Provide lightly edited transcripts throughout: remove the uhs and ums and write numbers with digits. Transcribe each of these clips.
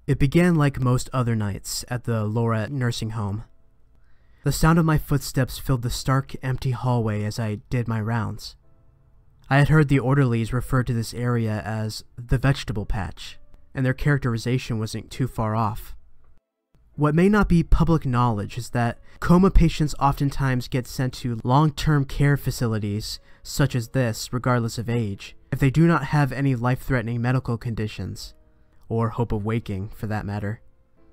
It began like most other nights at the Laura nursing home. The sound of my footsteps filled the stark, empty hallway as I did my rounds. I had heard the orderlies refer to this area as the vegetable patch, and their characterization wasn't too far off. What may not be public knowledge is that coma patients oftentimes get sent to long-term care facilities such as this, regardless of age, if they do not have any life-threatening medical conditions, or hope of waking, for that matter.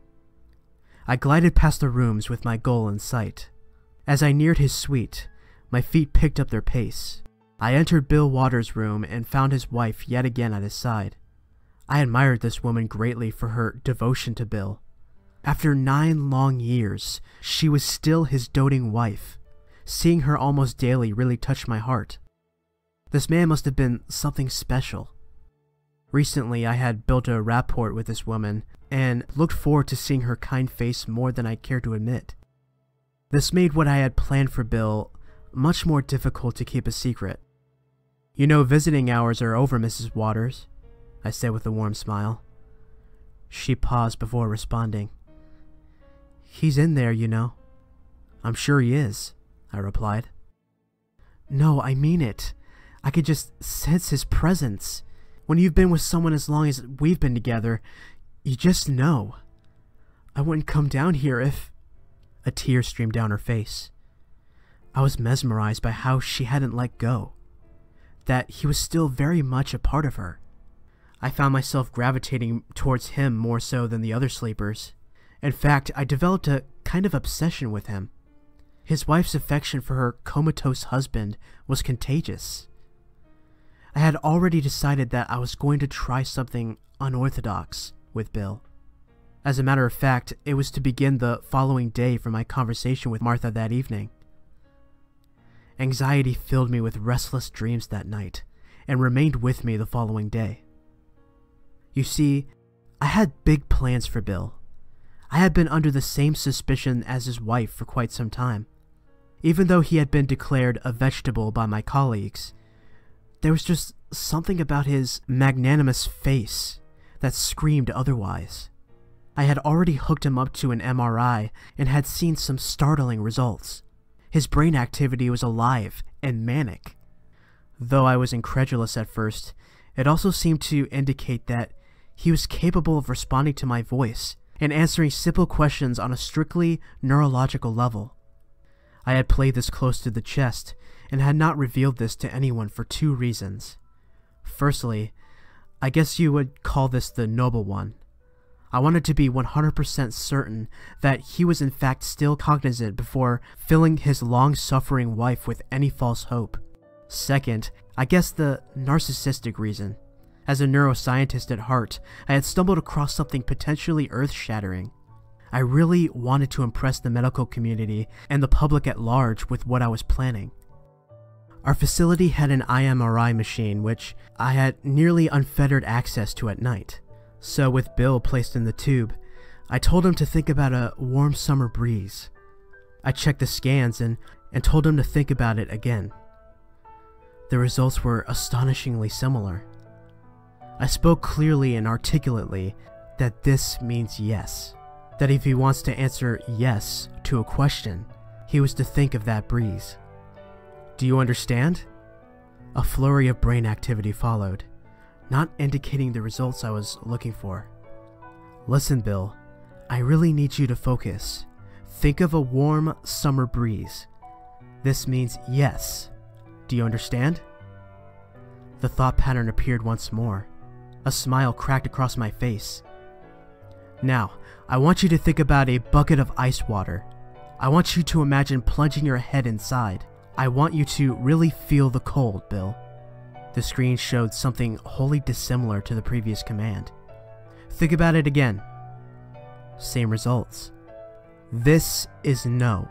I glided past the rooms with my goal in sight. As I neared his suite, my feet picked up their pace. I entered Bill Waters' room and found his wife yet again at his side. I admired this woman greatly for her devotion to Bill. After 9 long years, she was still his doting wife. Seeing her almost daily really touched my heart. This man must have been something special. Recently, I had built a rapport with this woman and looked forward to seeing her kind face more than I cared to admit. This made what I had planned for Bill much more difficult to keep a secret. "You know, visiting hours are over, Mrs. Waters," I said with a warm smile. She paused before responding. "He's in there, you know." "I'm sure he is," I replied. "No, I mean it. I could just sense his presence. When you've been with someone as long as we've been together, you just know. I wouldn't come down here if—" A tear streamed down her face. I was mesmerized by how she hadn't let go, that he was still very much a part of her. I found myself gravitating towards him more so than the other sleepers. In fact, I developed a kind of obsession with him. His wife's affection for her comatose husband was contagious. I had already decided that I was going to try something unorthodox with Bill. As a matter of fact, it was to begin the following day from my conversation with Martha that evening. Anxiety filled me with restless dreams that night, and remained with me the following day. You see, I had big plans for Bill. I had been under the same suspicion as his wife for quite some time. Even though he had been declared a vegetable by my colleagues, there was just something about his magnanimous face that screamed otherwise. I had already hooked him up to an MRI and had seen some startling results. His brain activity was alive and manic. Though I was incredulous at first, it also seemed to indicate that he was capable of responding to my voice and answering simple questions on a strictly neurological level. I had played this close to the chest and had not revealed this to anyone for 2 reasons. Firstly, I guess you would call this the noble one. I wanted to be 100% certain that he was in fact still cognizant before filling his long-suffering wife with any false hope. Second, I guess the narcissistic reason. As a neuroscientist at heart, I had stumbled across something potentially earth-shattering. I really wanted to impress the medical community and the public at large with what I was planning. Our facility had an IMRI machine which I had nearly unfettered access to at night. So with Bill placed in the tube, I told him to think about a warm summer breeze. I checked the scans and told him to think about it again. The results were astonishingly similar. I spoke clearly and articulately that this means yes. That if he wants to answer yes to a question, he was to think of that breeze. Do you understand? A flurry of brain activity followed, not indicating the results I was looking for. Listen, Bill, I really need you to focus. Think of a warm summer breeze. This means yes. Do you understand? The thought pattern appeared once more. A smile cracked across my face. Now, I want you to think about a bucket of ice water. I want you to imagine plunging your head inside. I want you to really feel the cold, Bill. The screen showed something wholly dissimilar to the previous command. Think about it again. Same results. This is no.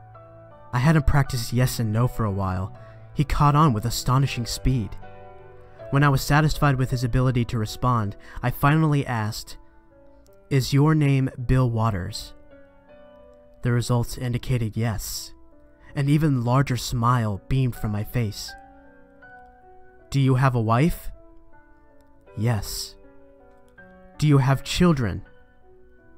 I hadn't practiced yes and no for a while. He caught on with astonishing speed. When I was satisfied with his ability to respond, I finally asked, "Is your name Bill Waters?" The results indicated yes. An even larger smile beamed from my face. Do you have a wife? Yes. Do you have children?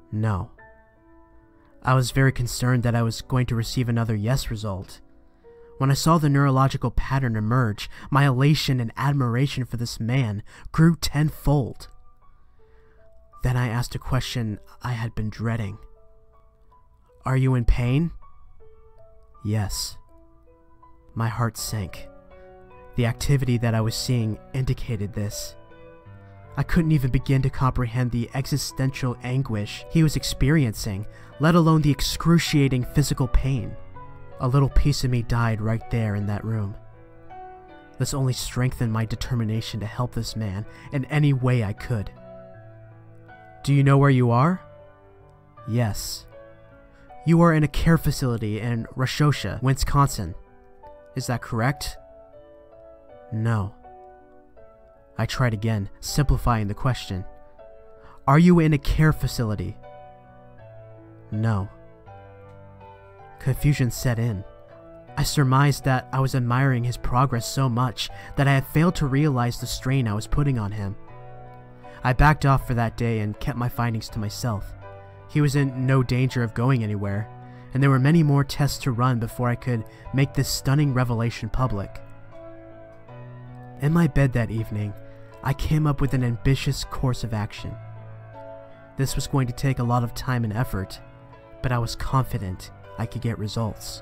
No. I was very concerned that I was going to receive another yes result. When I saw the neurological pattern emerge, my elation and admiration for this man grew tenfold. Then I asked a question I had been dreading. Are you in pain? Yes. My heart sank. The activity that I was seeing indicated this. I couldn't even begin to comprehend the existential anguish he was experiencing, let alone the excruciating physical pain. A little piece of me died right there in that room. This only strengthened my determination to help this man in any way I could. Do you know where you are? Yes. You are in a care facility in Rashosha, Wisconsin. Is that correct? No. I tried again, simplifying the question. Are you in a care facility? No. Confusion set in. I surmised that I was admiring his progress so much that I had failed to realize the strain I was putting on him. I backed off for that day and kept my findings to myself. He was in no danger of going anywhere, and there were many more tests to run before I could make this stunning revelation public. In my bed that evening, I came up with an ambitious course of action. This was going to take a lot of time and effort, but I was confident I could get results.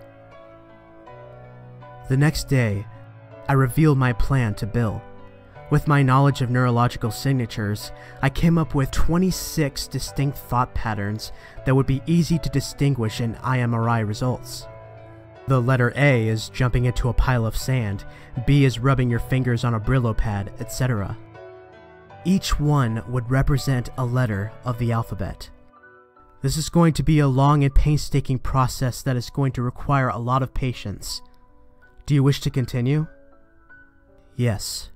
The next day, I revealed my plan to Bill. With my knowledge of neurological signatures, I came up with 26 distinct thought patterns that would be easy to distinguish in IMRI results. The letter A is jumping into a pile of sand, B is rubbing your fingers on a Brillo pad, etc. Each one would represent a letter of the alphabet. This is going to be a long and painstaking process that is going to require a lot of patience. Do you wish to continue? Yes.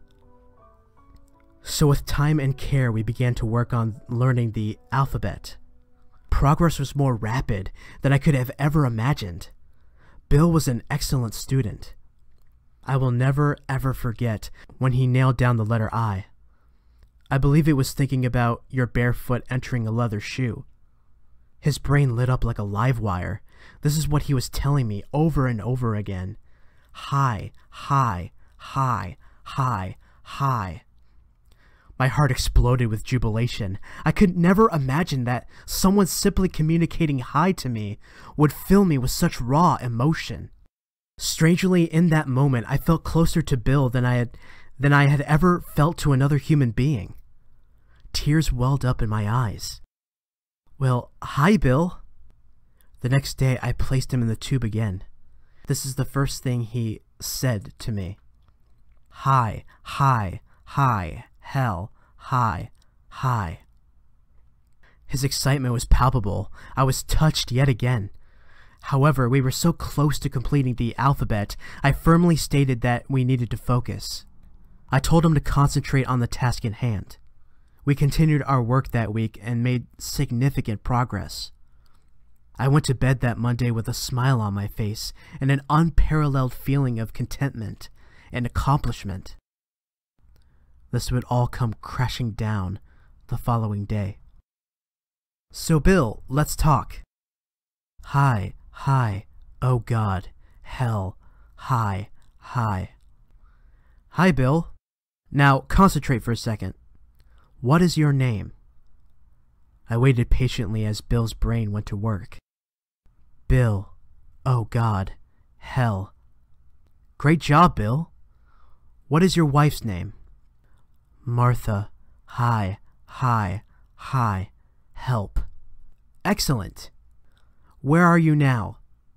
So with time and care, we began to work on learning the alphabet. Progress was more rapid than I could have ever imagined. Bill was an excellent student. I will never ever forget when he nailed down the letter I. I believe it was thinking about your bare foot entering a leather shoe. His brain lit up like a live wire. This is what he was telling me over and over again. High, high, high, high, high. My heart exploded with jubilation. I could never imagine that someone simply communicating hi to me would fill me with such raw emotion. Strangely, in that moment, I felt closer to Bill than I had ever felt to another human being. Tears welled up in my eyes. Well, hi, Bill. The next day, I placed him in the tube again. This is the first thing he said to me. Hi, hi, hi. Hell, hi, hi. His excitement was palpable. I was touched yet again. However, we were so close to completing the alphabet, I firmly stated that we needed to focus. I told him to concentrate on the task in hand. We continued our work that week and made significant progress. I went to bed that Monday with a smile on my face and an unparalleled feeling of contentment and accomplishment. This would all come crashing down the following day. So Bill, let's talk. Hi, hi, oh God, hell, hi, hi. Hi, Bill. Now concentrate for a second. What is your name? I waited patiently as Bill's brain went to work. Bill, oh God, hell. Great job, Bill. What is your wife's name? Martha, hi, hi, hi, help. Excellent. Where are you now?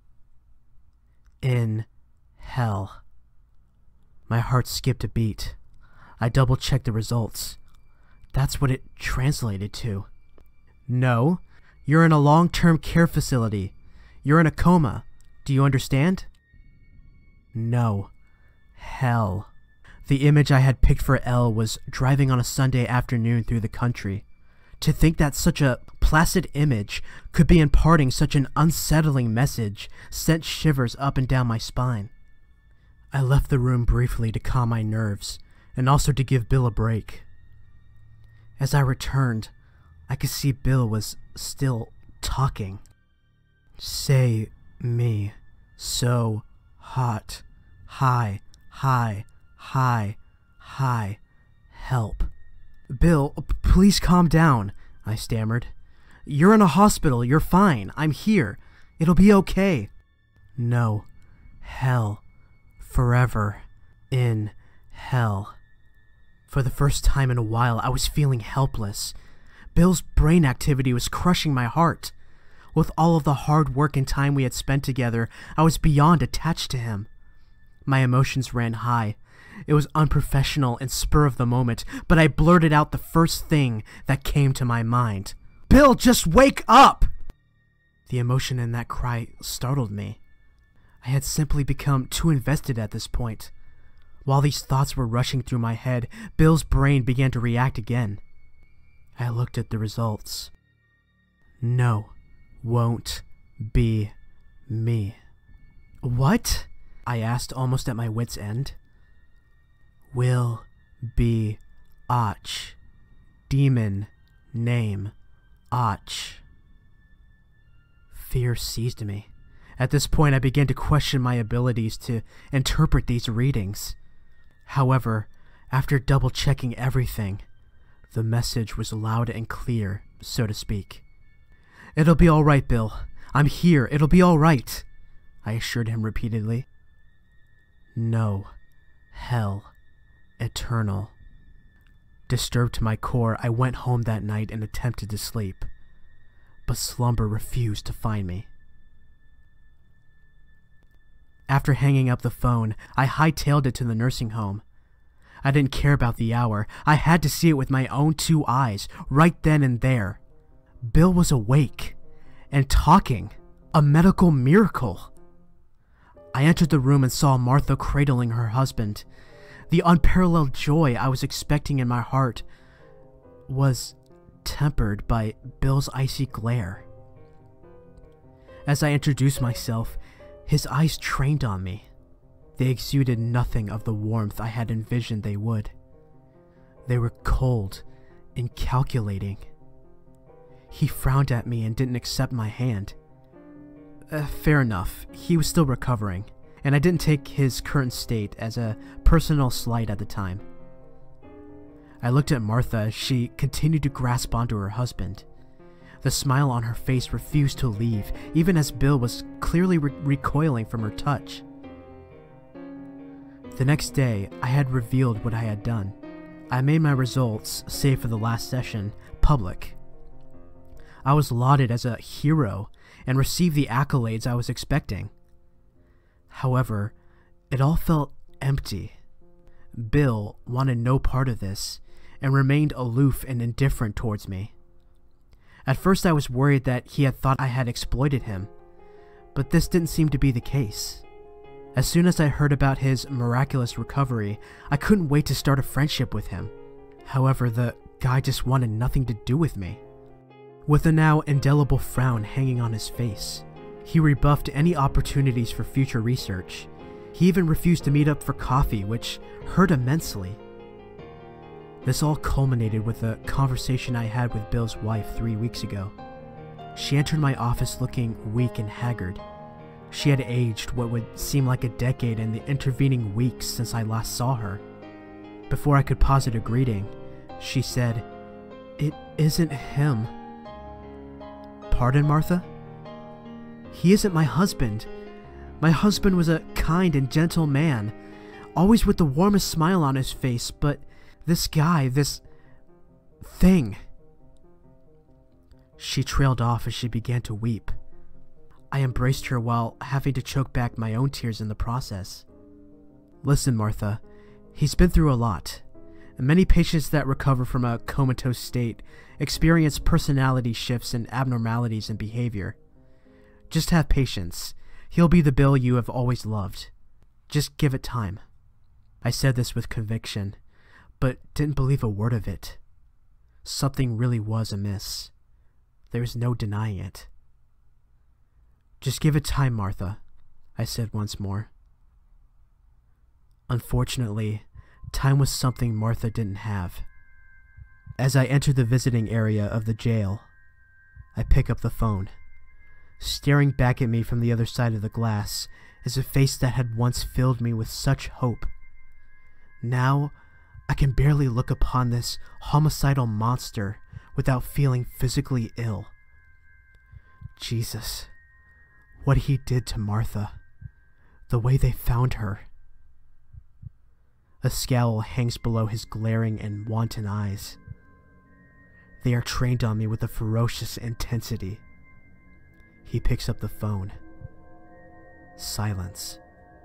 In hell. My heart skipped a beat. I double-checked the results. That's what it translated to. No, you're in a long-term care facility. You're in a coma. Do you understand? No. Hell. The image I had picked for Elle was driving on a Sunday afternoon through the country. To think that such a placid image could be imparting such an unsettling message sent shivers up and down my spine. I left the room briefly to calm my nerves and also to give Bill a break. As I returned, I could see Bill was still talking. Say me so hot. Hi, hi, hi, hi. Help. Bill, please calm down, I stammered. You're in a hospital. You're fine. I'm here. It'll be okay. No. Hell. Forever. In hell. For the first time in a while, I was feeling helpless. Bill's brain activity was crushing my heart. With all of the hard work and time we had spent together, I was beyond attached to him. My emotions ran high. It was unprofessional and spur of the moment, but I blurted out the first thing that came to my mind. Bill, just wake up! The emotion in that cry startled me. I had simply become too invested at this point. While these thoughts were rushing through my head, Bill's brain began to react again. I looked at the results. No, won't be me. What? I asked, almost at my wit's end. Will be Och. Demon name Och. Fear seized me. At this point, I began to question my abilities to interpret these readings. However, after double-checking everything, the message was loud and clear, so to speak. It'll be all right, Bill. I'm here. It'll be all right, I assured him repeatedly. No. Hell. Eternal. Disturbed to my core, I went home that night and attempted to sleep, but slumber refused to find me. After hanging up the phone, I hightailed it to the nursing home. I didn't care about the hour. I had to see it with my own 2 eyes, right then and there. Bill was awake and talking. A medical miracle. I entered the room and saw Martha cradling her husband. The unparalleled joy I was expecting in my heart was tempered by Bill's icy glare. As I introduced myself, his eyes trained on me. They exuded nothing of the warmth I had envisioned they would. They were cold and calculating. He frowned at me and didn't accept my hand. Fair enough, he was still recovering, and I didn't take his current state as a personal slight at the time. I looked at Martha as she continued to grasp onto her husband. The smile on her face refused to leave, even as Bill was clearly recoiling from her touch. The next day, I had revealed what I had done. I made my results, save for the last session, public. I was lauded as a hero and received the accolades I was expecting. However, it all felt empty. Bill wanted no part of this and remained aloof and indifferent towards me. At first I was worried that he had thought I had exploited him, but this didn't seem to be the case. As soon as I heard about his miraculous recovery, I couldn't wait to start a friendship with him. However, the guy just wanted nothing to do with me. With a now indelible frown hanging on his face, he rebuffed any opportunities for future research. He even refused to meet up for coffee, which hurt immensely. This all culminated with a conversation I had with Bill's wife 3 weeks ago. She entered my office looking weak and haggard. She had aged what would seem like a decade in the intervening weeks since I last saw her. Before I could posit a greeting, she said, "It isn't him." "Pardon, Martha?" "He isn't my husband. My husband was a kind and gentle man, always with the warmest smile on his face, but this guy, this thing." She trailed off as she began to weep. I embraced her while having to choke back my own tears in the process. "Listen, Martha, he's been through a lot. Many patients that recover from a comatose state experience personality shifts and abnormalities in behavior. Just have patience. He'll be the Bill you have always loved. Just give it time." I said this with conviction, but didn't believe a word of it. Something really was amiss. There was no denying it. "Just give it time, Martha," I said once more. Unfortunately, time was something Martha didn't have. As I enter the visiting area of the jail, I pick up the phone. Staring back at me from the other side of the glass is a face that had once filled me with such hope. Now, I can barely look upon this homicidal monster without feeling physically ill. Jesus, what he did to Martha, the way they found her. A scowl hangs below his glaring and wanton eyes. They are trained on me with a ferocious intensity. He picks up the phone. Silence.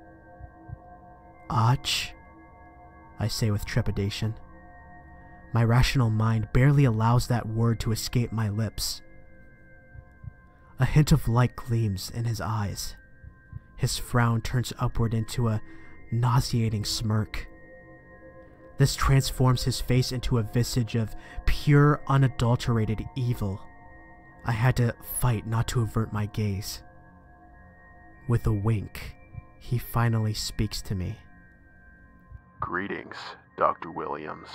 Ach, I say with trepidation. My rational mind barely allows that word to escape my lips. A hint of light gleams in his eyes. His frown turns upward into a nauseating smirk. This transforms his face into a visage of pure, unadulterated evil. I had to fight not to avert my gaze. With a wink, he finally speaks to me. Greetings, Dr. Williams.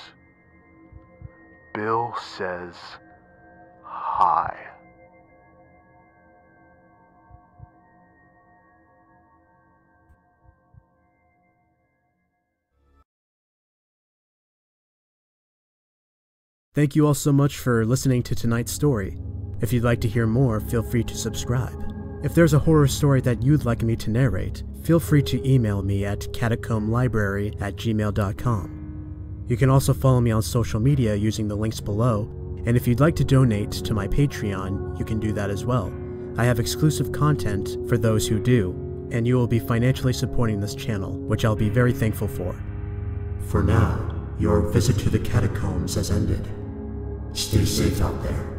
Bill says hi. Thank you all so much for listening to tonight's story. If you'd like to hear more, feel free to subscribe. If there's a horror story that you'd like me to narrate, feel free to email me at catacombslibrary@gmail.com. You can also follow me on social media using the links below, and if you'd like to donate to my Patreon, you can do that as well. I have exclusive content for those who do, and you will be financially supporting this channel, which I'll be very thankful for. For now, your visit to the catacombs has ended. Stay safe out there.